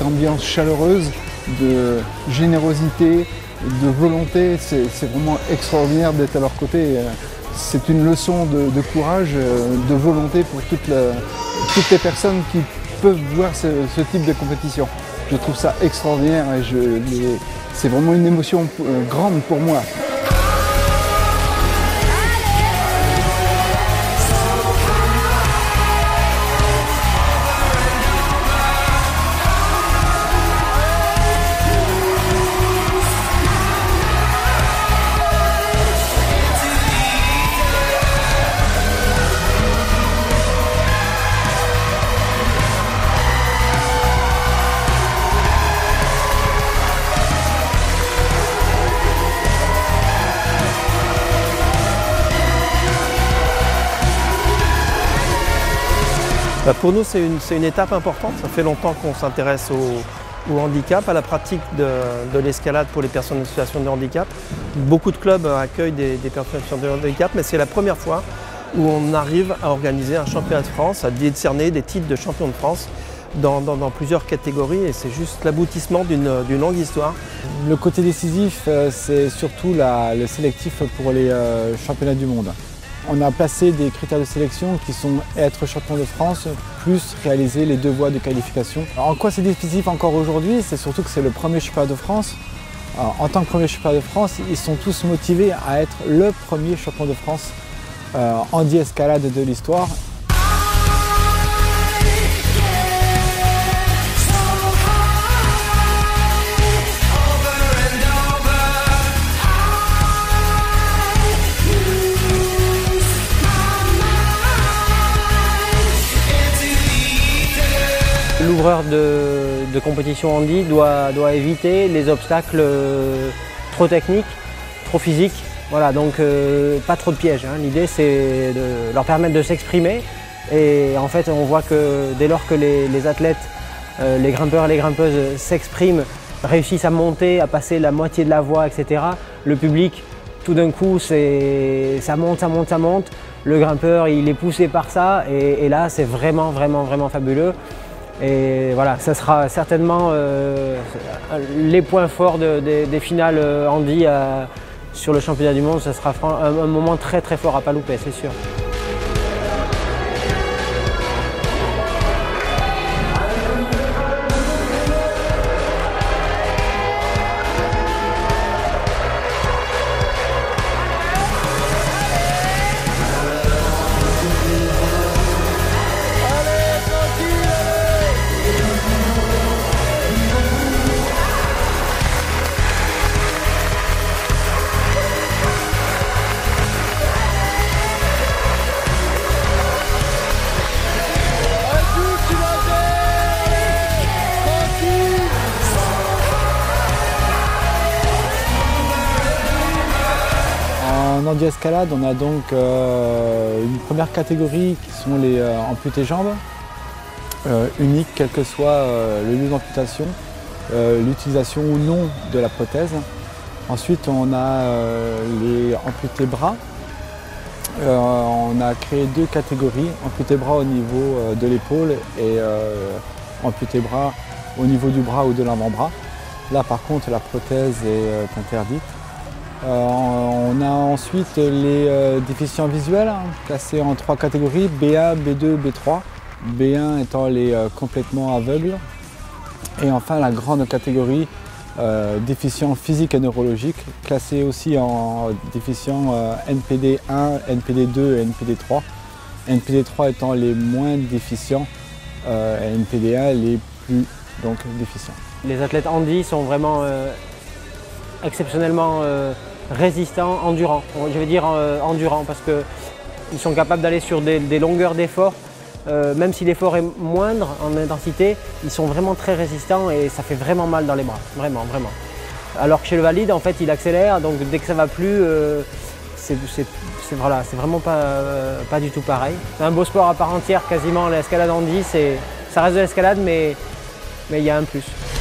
ambiance chaleureuse, de générosité, de volonté. C'est vraiment extraordinaire d'être à leur côté. C'est une leçon de courage, de volonté pour toutes les personnes qui peuvent voir ce type de compétition. Je trouve ça extraordinaire et c'est vraiment une émotion grande pour moi. Pour nous, c'est une étape importante. Ça fait longtemps qu'on s'intéresse au handicap, à la pratique de l'escalade pour les personnes en situation de handicap. Beaucoup de clubs accueillent des personnes en situation de handicap, mais c'est la première fois où on arrive à organiser un championnat de France, à décerner des titres de champion de France dans plusieurs catégories, et c'est juste l'aboutissement d'une longue histoire. Le côté décisif, c'est surtout le sélectif pour les championnats du monde. On a placé des critères de sélection qui sont être champion de France, plus réaliser les 2 voies de qualification. Alors, en quoi c'est décisif encore aujourd'hui? C'est surtout que c'est le premier championnat de France. Alors, en tant que premier championnat de France, ils sont tous motivés à être le premier champion de France handi-escalade de l'histoire. L'ouvreur de compétition handi doit éviter les obstacles trop techniques, trop physiques. Voilà, donc pas trop de pièges. L'idée, c'est de leur permettre de s'exprimer. Et en fait, on voit que dès lors que les athlètes, les grimpeurs et les grimpeuses s'expriment, réussissent à monter, à passer la moitié de la voie, etc., le public, tout d'un coup, ça monte, ça monte, ça monte. Le grimpeur, il est poussé par ça. Et là, c'est vraiment, vraiment, vraiment fabuleux. Et voilà, ça sera certainement les points forts des finales handi sur le championnat du monde. Ça sera un moment très très fort à pas louper, c'est sûr. En handi-escalade, on a donc une première catégorie qui sont les amputés jambes, uniques quel que soit le lieu d'amputation, l'utilisation ou non de la prothèse. Ensuite, on a les amputés bras. On a créé 2 catégories, amputés bras au niveau de l'épaule et amputés bras au niveau du bras ou de l'avant-bras. Là, par contre, la prothèse est interdite. On a ensuite les déficients visuels, classés en 3 catégories, B1, B2, B3. B1 étant les complètement aveugles. Et enfin la grande catégorie déficients physiques et neurologiques, classés aussi en déficients NPD 1, NPD 2 et NPD 3. NPD 3 étant les moins déficients et NPD 1 les plus déficients. Les athlètes handi sont vraiment exceptionnellement résistants, endurants. Je vais dire endurants parce qu'ils sont capables d'aller sur des longueurs d'effort. Même si l'effort est moindre en intensité, ils sont vraiment très résistants et ça fait vraiment mal dans les bras, vraiment, vraiment. Alors que chez le valide, en fait, il accélère, donc dès que ça ne va plus, c'est vraiment pas du tout pareil. C'est un beau sport à part entière, quasiment l'escalade handi, ça reste de l'escalade, mais il y a un plus.